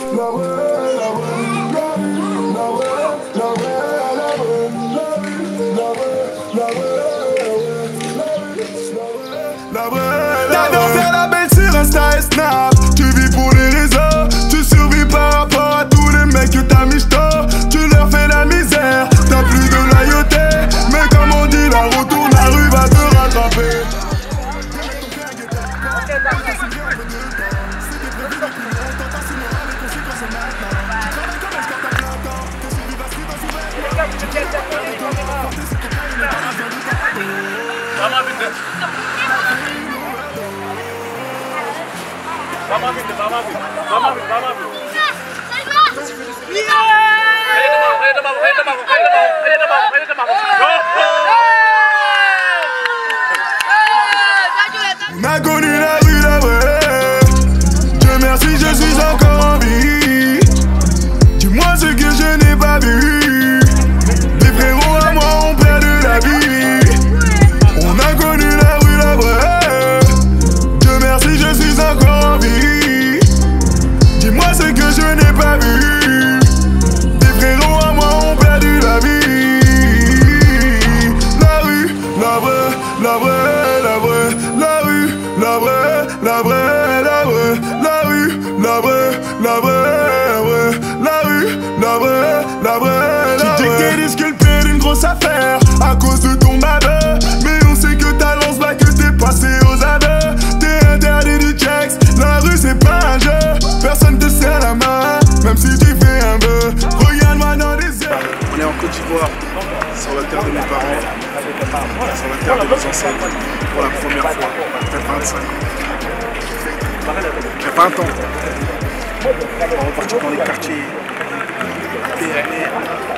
T'adores faire la belle sur Insta et Snap. Tu vis pour les réseaux, tu survis par rapport à tous les mecs que t'as mis j't'en. Tu leur fais la misère, t'as plus de loyauté. Mais comme on dit, la retourne, la rue va te rattraper. On a connu la rue, la vraie. Dieu merci, je suis encore en vie. Dis-moi ce que je n'ai pas vu. Des frérots à moi ont perdu la vie. On a connu la rue, la vraie. Dieu merci, je suis encore en vie. Dis-moi ce que je n'ai pas vu. Des frérots à moi ont perdu la vie. La rue, la vraie, la vraie, la vraie. La rue, la vraie, la vraie, la vraie. La rue, la vraie, la vraie, vraie. La rue, la vraie, la vraie, la vraie. Tu dis que t'es disculpé d'une grosse affaire à cause de ton baveux. Mais on sait que t'as lance-bac, que t'es passé aux aveux. T'es interdit du checks, la rue c'est pas un jeu. Personne te serre la main, même si tu fais un vœu. Regarde-moi dans les yeux. On est en Côte d'Ivoire, sur la terre de mes parents, sur la terre de mes ancêtres, pour la première fois, peut-être 25 ans. J'ai 20 ans. On est reparti dans les quartiers PNR.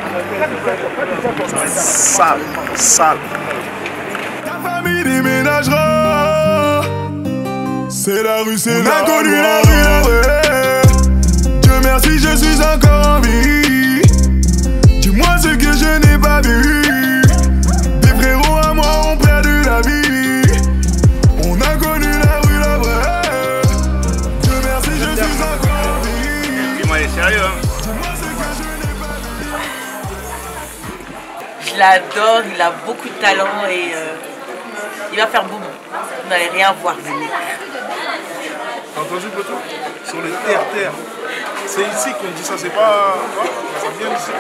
Ça va être sale, sale. Ta famille déménagera. C'est la rue, c'est la rue. On a connu la rue, la vraie. Dieu merci, je suis encore en vie. Dis-moi ce que je n'ai pas vu. Des frérots à moi ont perdu la vie. On a connu la rue, la vraie. Dieu merci, je suis encore en vie. Dis-moi, il est sérieux, hein? Dis-moi ce que je n'ai pas vu. Je l'adore, il a beaucoup de talent et il va faire boum. Vous n'allez rien voir venir. T'as entendu, Poto? Sur les terres. C'est ici qu'on dit ça, c'est pas... Ça vient d'ici.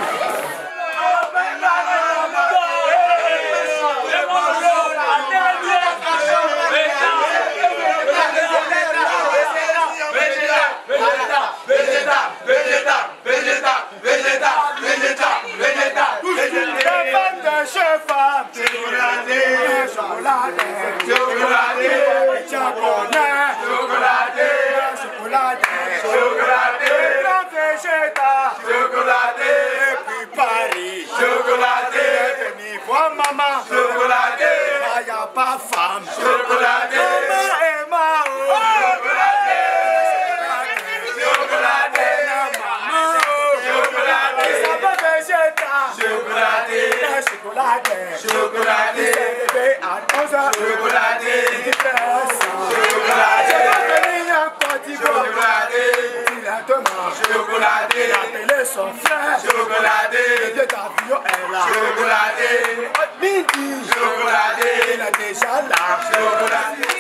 Maman, chocolaté, y a pas femme, chocolaté, maman, chocolaté, chocolaté, maman, chocolaté, ça va végéta, chocolaté, chocolaté, chocolaté, bébé à 11 ans, chocolaté, chocolaté, chocolaté, chocolaté, appelé son frère, chocolaté, le d'avion est là, chocolaté, midi, chocolaté, il est déjà là, chocolaté.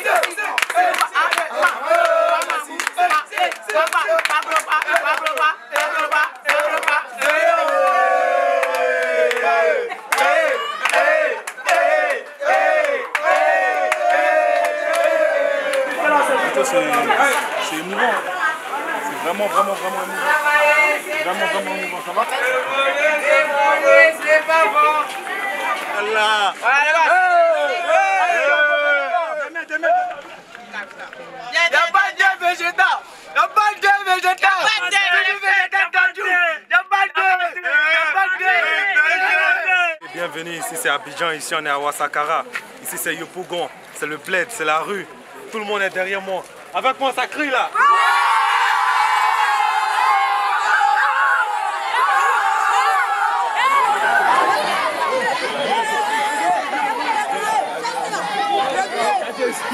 C'est émouvant. C'est vraiment émouvant. Vraiment émouvant. Ça va? C'est pas bon. Allah. Y'a pas de Dieu végétal. Y'a pas de Dieu végétal. Bienvenue, ici c'est Abidjan, ici on est à Ouassakara. Ici c'est Yopougon, c'est le bled, c'est la rue. Tout le monde est derrière moi. Avec moi ça crie là.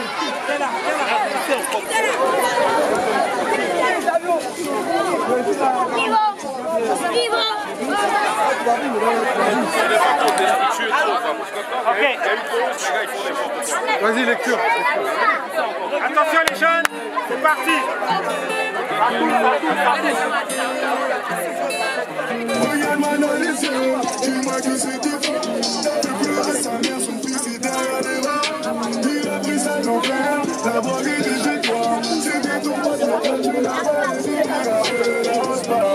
Là. Vas-y, lecture. Attention les jeunes, c'est parti. Regarde-moi dans les yeux, dis-moi que c'était faux. T'as fait pleurer sa mère, son fils est derrière les bras. Il a pris ça ton frère, la drogue était chez toi. C'était ton pote, tu l'as pas laissé, tu l'as relance pas.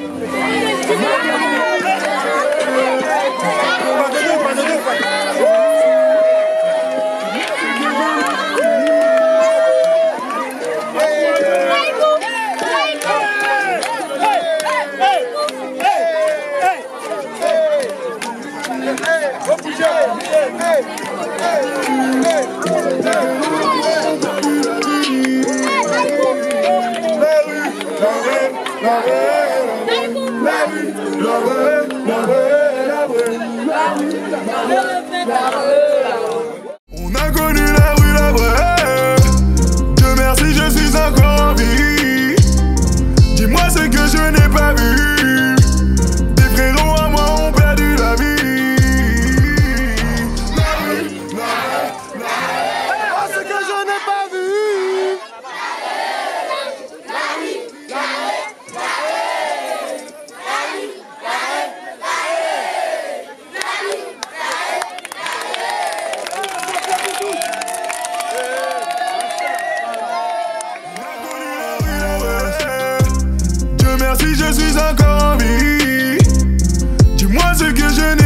On a connu la rue, la vraie. Dieu merci, je suis encore en vie. Dis-moi ce que je n'ai pas vu. Des frérots à moi ont perdu la vie. La rue, la vraie. Oh, ce que je n'ai pas vu. Dieu merci, je suis encore en vie. Dis-moi ce que je n'ai